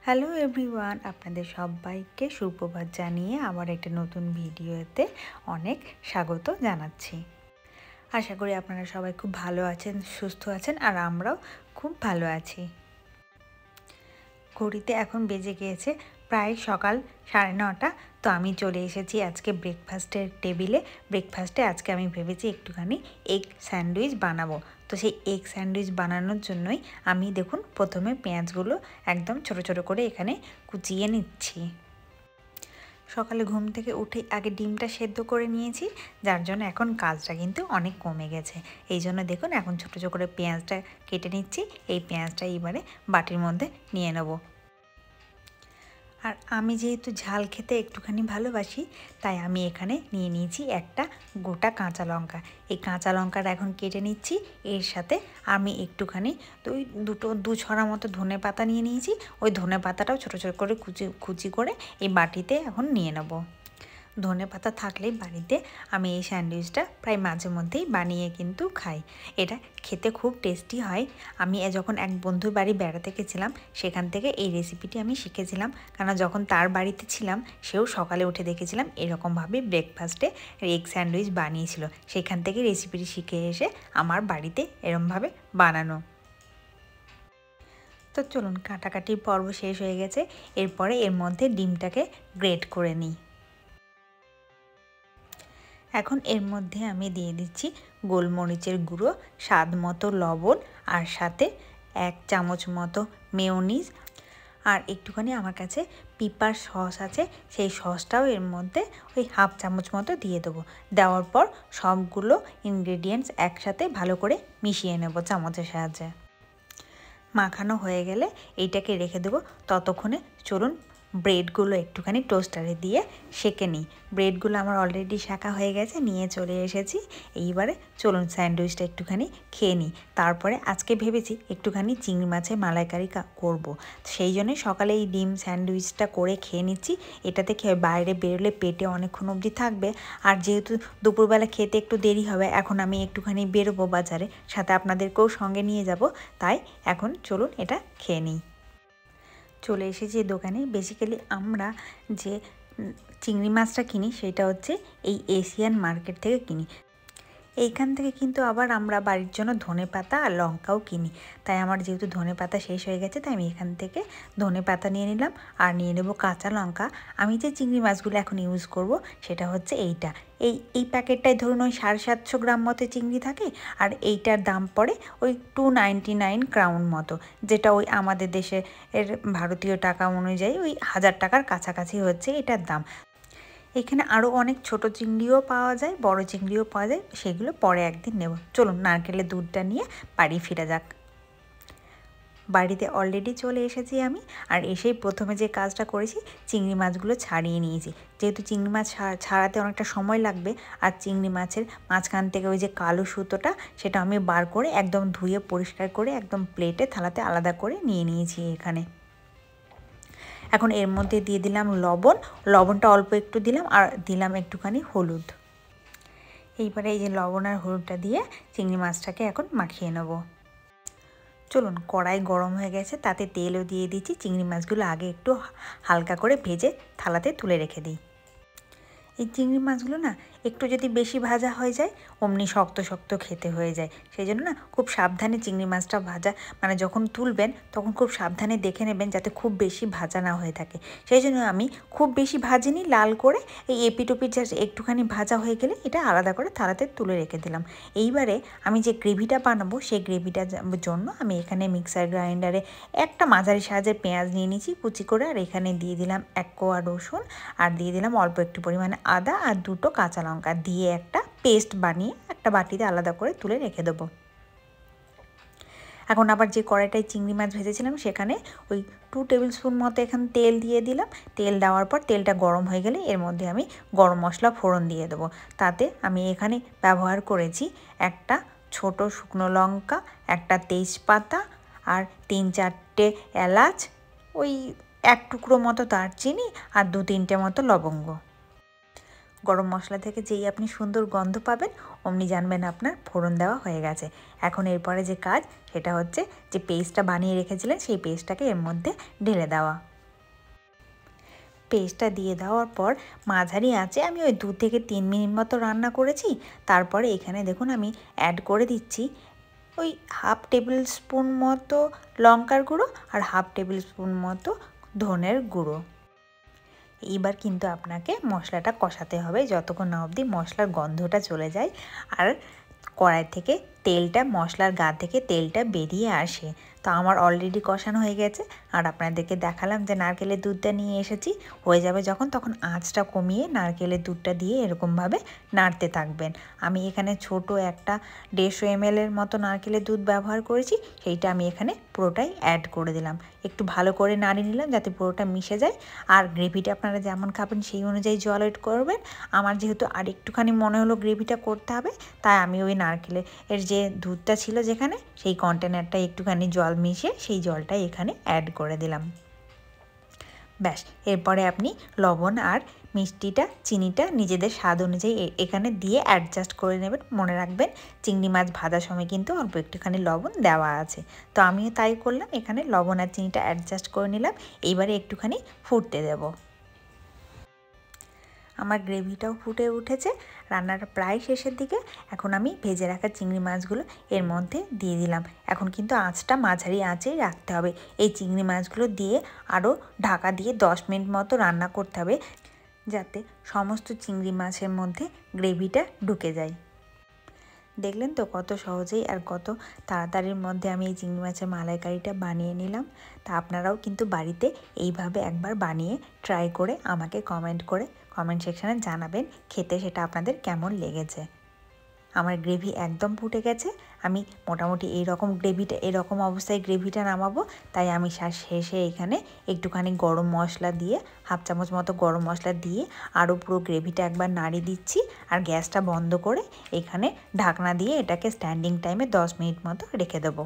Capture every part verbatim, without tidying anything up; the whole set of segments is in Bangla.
হ্যালো এভরিওয়ান, আপনাদের সবাইকে সুপ্রভাত জানিয়ে আবার একটা নতুন ভিডিওতে অনেক স্বাগত জানাচ্ছি। আশা করি আপনারা সবাই খুব ভালো আছেন, সুস্থ আছেন, আর আমরাও খুব ভালো আছি। ঘড়িতে এখন বেজে গিয়েছে প্রায় সকাল সাড়ে নটা। তো আমি চলে এসেছি আজকে ব্রেকফাস্টের টেবিলে। ব্রেকফাস্টে আজকে আমি ভেবেছি একটুখানি এগ স্যান্ডউইচ বানাবো। তো সেই এগ স্যান্ডউইচ বানানোর জন্যই আমি দেখুন প্রথমে পেঁয়াজগুলো একদম ছোট ছোট করে এখানে কুচিয়ে নিচ্ছি। সকালে ঘুম থেকে উঠে আগে ডিমটা সেদ্ধ করে নিয়েছি, যার জন্য এখন কাজটা কিন্তু অনেক কমে গেছে। এই জন্য দেখুন এখন ছোটো ছোটো করে পেঁয়াজটা কেটে নিচ্ছি। এই পেঁয়াজটা এবারে বাটির মধ্যে নিয়ে নেব। আর আমি যেহেতু ঝাল খেতে একটুখানি ভালোবাসি, তাই আমি এখানে নিয়ে নিয়েছি একটা গোটা কাঁচা লঙ্কা। এই কাঁচা লঙ্কাটা এখন কেটে নিচ্ছি। এর সাথে আমি একটুখানি ওই দুটো দু ছড়া মতো ধনে পাতা নিয়ে নিয়েছি। ওই ধনে পাতাটাও ছোটো ছোটো করে কুচি কুচি করে এই বাটিতে এখন নিয়ে নেব। ধনে পাতা থাকলেই বাড়িতে আমি এই স্যান্ডউইচটা প্রায় মাঝে মধ্যেই বানিয়ে কিন্তু খাই। এটা খেতে খুব টেস্টি হয়। আমি যখন এক বন্ধুর বাড়ি বেড়াতে গেছিলাম, সেখান থেকে এই রেসিপিটি আমি শিখেছিলাম। কারণ যখন তার বাড়িতে ছিলাম, সেও সকালে উঠে দেখেছিলাম এরকমভাবে ব্রেকফাস্টে এগ স্যান্ডউইচ বানিয়েছিল। সেখান থেকে রেসিপিটি শিখে এসে আমার বাড়িতে এরমভাবে বানানো। তো চলুন, কাটাকাটির পর্ব শেষ হয়ে গেছে। এরপরে এর মধ্যে ডিমটাকে গ্রেট করে নিই। এখন এর মধ্যে আমি দিয়ে দিচ্ছি গোলমরিচের গুঁড়ো, স্বাদ মতো লবণ, আর সাথে এক চামচ মতো মেয়োনিজ, আর একটুখানি আমার কাছে পিপার সস আছে, সেই সসটাও এর মধ্যে ওই হাফ চামচ মতো দিয়ে দেবো। দেওয়ার পর সবগুলো ইনগ্রেডিয়েন্টস একসাথে ভালো করে মিশিয়ে নেব চামচের সাহায্যে। মাখানো হয়ে গেলে এইটাকে রেখে দেবো। ততক্ষণে চলুন ব্রেডগুলো একটুখানি টোস্টারে দিয়ে সেঁকে নিই। ব্রেডগুলো আমার অলরেডি শাঁকা হয়ে গেছে, নিয়ে চলে এসেছি। এইবারে চলুন স্যান্ডউইচটা একটুখানি খেয়ে নিই। তারপরে আজকে ভেবেছি একটুখানি চিংড়ি মাছের মালাইকারি করব। সেই জন্যই সকালে এই ডিম স্যান্ডউইচটা করে খেয়ে নিচ্ছি। এটাতে খেয়ে বাইরে বেরোলে পেটে অনেকক্ষণ অবধি থাকবে। আর যেহেতু দুপুরবেলা খেতে একটু দেরি হবে, এখন আমি একটুখানি বেরোবো বাজারে, সাথে আপনাদেরকেও সঙ্গে নিয়ে যাব। তাই এখন চলুন এটা খেয়ে নিই। চলে এসেছি দোকানে। বেসিক্যালি আমরা যে চিংড়ি মাছটা কিনি সেটা হচ্ছে এই এশিয়ান মার্কেট থেকে কিনি। এইখান থেকে কিন্তু আবার আমরা বাড়ির জন্য ধনে পাতা আর লঙ্কাও কিনি। তাই আমার যেহেতু ধনে পাতা শেষ হয়ে গেছে, তাই আমি এখান থেকে ধনে পাতা নিয়ে নিলাম আর নিয়ে নেব কাঁচা লঙ্কা। আমি যে চিংড়ি মাছগুলো এখন ইউজ করব সেটা হচ্ছে এইটা। এই এই প্যাকেটটায় ধরুন ওই সাড়ে সাতশো গ্রাম মতো চিংড়ি থাকে, আর এইটার দাম পড়ে ওই টু নাইনটি নাইন ক্রাউন মতো, যেটা ওই আমাদের দেশে এর ভারতীয় টাকা অনুযায়ী ওই হাজার টাকার কাছাকাছি হচ্ছে এটার দাম। এখানে আরও অনেক ছোট চিংড়িও পাওয়া যায়, বড় চিংড়িও পাওয়া যায়, সেগুলো পরে একদিন নেব। চলুন নারকেলের দুধটা নিয়ে বাড়ি ফিরে যাক। বাড়িতে অলরেডি চলে এসেছি আমি, আর এসেই প্রথমে যে কাজটা করেছি চিংড়ি মাছগুলো ছাড়িয়ে নিয়েছি। যেহেতু চিংড়ি মাছ ছাড়াতে অনেকটা সময় লাগবে, আর চিংড়ি মাছের মাঝখান থেকে ওই যে কালো সুতোটা, সেটা আমি বার করে একদম ধুয়ে পরিষ্কার করে একদম প্লেটে থালাতে আলাদা করে নিয়ে নিয়েছি এখানে। এখন এর মধ্যে দিয়ে দিলাম লবণ। লবণটা অল্প একটু দিলাম, আর দিলাম একটুখানি হলুদ। এইবারে এই যে লবণ আর হলুদটা দিয়ে চিংড়ি মাছটাকে এখন মাখিয়ে নেব। চলুন, কড়াই গরম হয়ে গেছে, তাতে তেলও দিয়ে দিচ্ছি। চিংড়ি মাছগুলো আগে একটু হালকা করে ভেজে থালাতে তুলে রেখে দিই। এই চিংড়ি মাছগুলো না একটু যদি বেশি ভাজা হয়ে যায়, অমনি শক্ত শক্ত খেতে হয়ে যায়। সেই জন্য না খুব সাবধানে চিংড়ি মাছটা ভাজা, মানে যখন তুলবেন তখন খুব সাবধানে দেখে নেবেন যাতে খুব বেশি ভাজা না হয়ে থাকে। সেই জন্য আমি খুব বেশি ভাজিনি, লাল করে এই এপিটোপিট জাস্ট একটুখানি ভাজা হয়ে গেলে এটা আলাদা করে থালাতে তুলে রেখে দিলাম। এইবারে আমি যে গ্রেভিটা বানাবো সেই গ্রেভিটার জন্য আমি এখানে মিক্সার গ্রাইন্ডারে একটা মাঝারি সাইজের পেঁয়াজ নিয়ে নিয়েছি কুচি করে, আর এখানে দিয়ে দিলাম এক কোয়া রসুন, আর দিয়ে দিলাম অল্প একটু পরিমাণে আদা, আর দুটো কাঁচা লঙ্কা দিয়ে একটা পেস্ট বানিয়ে একটা বাটিতে আলাদা করে তুলে রেখে দেবো। এখন আবার যে কড়াইটায় চিংড়ি মাছ ভেজেছিলাম সেখানে ওই টু টেবিল স্পুন মতো এখানে তেল দিয়ে দিলাম। তেল দেওয়ার পর তেলটা গরম হয়ে গেলে এর মধ্যে আমি গরম মশলা ফোড়ন দিয়ে দেবো। তাতে আমি এখানে ব্যবহার করেছি একটা ছোট শুকনো লঙ্কা, একটা তেজপাতা, আর তিন চারটে এলাচ, ওই এক টুকরো মতো দারচিনি, আর দু তিনটে মতো লবঙ্গ। গরম মশলা থেকে যেই আপনি সুন্দর গন্ধ পাবেন, অমনি জানবেন আপনার ফোড়ন দেওয়া হয়ে গেছে। এখন এরপরে যে কাজ সেটা হচ্ছে যে পেস্টটা বানিয়ে রেখেছিলেন সেই পেস্টটাকে এর মধ্যে ঢেলে দেওয়া। পেস্টটা দিয়ে দেওয়ার পর মাঝারি আঁচে আমি ওই দু থেকে তিন মিনিট মতো রান্না করেছি। তারপরে এখানে দেখুন আমি অ্যাড করে দিচ্ছি ওই হাফ টেবিল স্পুন মতো লঙ্কার গুঁড়ো আর হাফ টেবিল স্পুন মতো ধনের গুঁড়ো। এইবার কিন্তু আপনাকে মশলাটা কষাতে হবে যতক্ষণ না অবধি মশলার গন্ধটা চলে যায় আর কড়াই থেকে তেলটা মশলার গা থেকে তেলটা বেরিয়ে আসে। তো আমার অলরেডি কষানো হয়ে গেছে আর আপনাদেরকে দেখালাম যে নারকেলের দুধটা নিয়ে এসেছি। হয়ে যাবে যখন তখন আঁচটা কমিয়ে নারকেলের দুধটা দিয়ে এরকমভাবে নাড়তে থাকবেন। আমি এখানে ছোট একটা দেড়শো এমএলের মতো নারকেলের দুধ ব্যবহার করেছি, সেইটা আমি এখানে পুরোটাই অ্যাড করে দিলাম। একটু ভালো করে নাড়িয়ে নিলাম যাতে পুরোটা মিশে যায়। আর গ্রেভিটা আপনারা যেমন খাবেন সেই অনুযায়ী জল এড করবেন। আমার যেহেতু আর একটুখানি মনে হলো গ্রেভিটা করতে হবে, তাই আমি ওই নারকেলের এর যে দুধটা ছিল যেখানে সেই কন্টেনারটা একটুখানি জল মিশিয়ে সেই জলটা এখানে অ্যাড করে দিলাম। ব্যাস, এরপরে আপনি লবণ আর মিষ্টিটা চিনিটা নিজেদের স্বাদ অনুযায়ী এখানে দিয়ে অ্যাডজাস্ট করে নেবেন। মনে রাখবেন চিংড়ি মাছ ভাজার সময় কিন্তু অল্প একটুখানি লবণ দেওয়া আছে। তো আমিও তাই করলাম, এখানে লবণ আর চিনিটা অ্যাডজাস্ট করে নিলাম। এইবারে একটুখানি ফুটতে দেব। আমার গ্রেভিটাও ফুটে উঠেছে, রান্নাটা প্রায় শেষের দিকে। এখন আমি ভেজে রাখা চিংড়ি মাছগুলো এর মধ্যে দিয়ে দিলাম। এখন কিন্তু আঁচটা মাঝারি আঁচেই রাখতে হবে। এই চিংড়ি মাছগুলো দিয়ে আরও ঢাকা দিয়ে দশ মিনিট মতো রান্না করতে হবে যাতে সমস্ত চিংড়ি মাছের মধ্যে গ্রেভিটা ঢুকে যায়। দেখলেন তো কত সহজেই আর কত তাড়াতাড়ির মধ্যে আমি এই চিংড়ি মাছের মালাইকারিটা বানিয়ে নিলাম। তা আপনারাও কিন্তু বাড়িতে এইভাবে একবার বানিয়ে ট্রাই করে আমাকে কমেন্ট করে কমেন্ট সেকশানে জানাবেন খেতে সেটা আপনাদের কেমন লেগেছে। আমার গ্রেভি একদম ফুটে গেছে। আমি মোটামুটি এই রকম গ্রেভিটা এরকম অবস্থায় গ্রেভিটা নামাবো, তাই আমি শেষে এখানে একটুখানি গরম মশলা দিয়ে হাফ চামচ মতো গরম মশলা দিয়ে আরও পুরো গ্রেভিটা একবার নাড়িয়ে দিচ্ছি আর গ্যাসটা বন্ধ করে এখানে ঢাকনা দিয়ে এটাকে স্ট্যান্ডিং টাইমে দশ মিনিট মতো রেখে দেবো।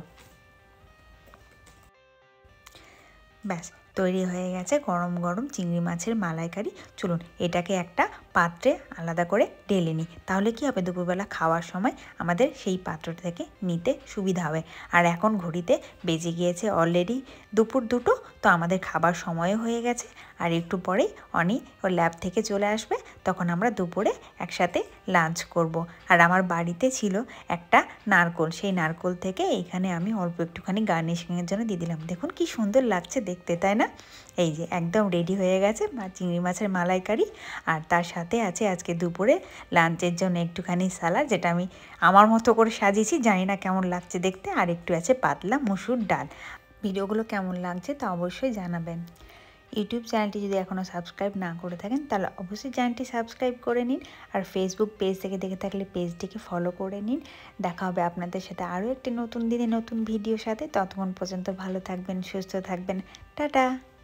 ব্যাস, তৈরি হয়ে গেছে গরম গরম চিংড়ি মাছের মালাইকারি। চলুন এটাকে একটা পাত্রে আলাদা করে ঢেলে নিই, তাহলে কি হবে দুপুরবেলা খাওয়ার সময় আমাদের সেই পাত্রটা থেকে নিতে সুবিধা হবে। আর এখন ঘড়িতে বেজে গিয়েছে অলরেডি দুপুর দুটো, তো আমাদের খাবার সময়ও হয়ে গেছে। আর একটু পরেই অনি ওর ল্যাব থেকে চলে আসবে, তখন আমরা দুপুরে একসাথে লাঞ্চ করব। আর আমার বাড়িতে ছিল একটা নারকোল, সেই নারকোল থেকে এইখানে আমি অল্প একটুখানি গার্নিশিংয়ের জন্য দিয়ে দিলাম। দেখুন কি সুন্দর লাগছে দেখতে, তাই না? এই যে একদম রেডি হয়ে গেছে চিংড়ি মাছের মালাইকারি। আর তার সাথে আছে আজকে দুপুরে লাঞ্চের জন্য একটুখানি সালাদ, যেটা আমি আমার মতো করে সাজিয়েছি, জানি না কেমন লাগছে দেখতে। আর একটু আছে পাতলা মুসুর ডাল। ভিডিওগুলো কেমন লাগছে তা অবশ্যই জানাবেন। ইউটিউব চ্যানেলটি যদি এখনও সাবস্ক্রাইব না করে থাকেন তাহলে অবশ্যই চ্যানেলটি সাবস্ক্রাইব করে নিন। আর ফেসবুক পেজ থেকে দেখে থাকলে পেজটিকে ফলো করে নিন। দেখা হবে আপনাদের সাথে আরও একটি নতুন দিনে নতুন ভিডিওর সাথে। ততক্ষণ পর্যন্ত ভালো থাকবেন, সুস্থ থাকবেন। টাটা।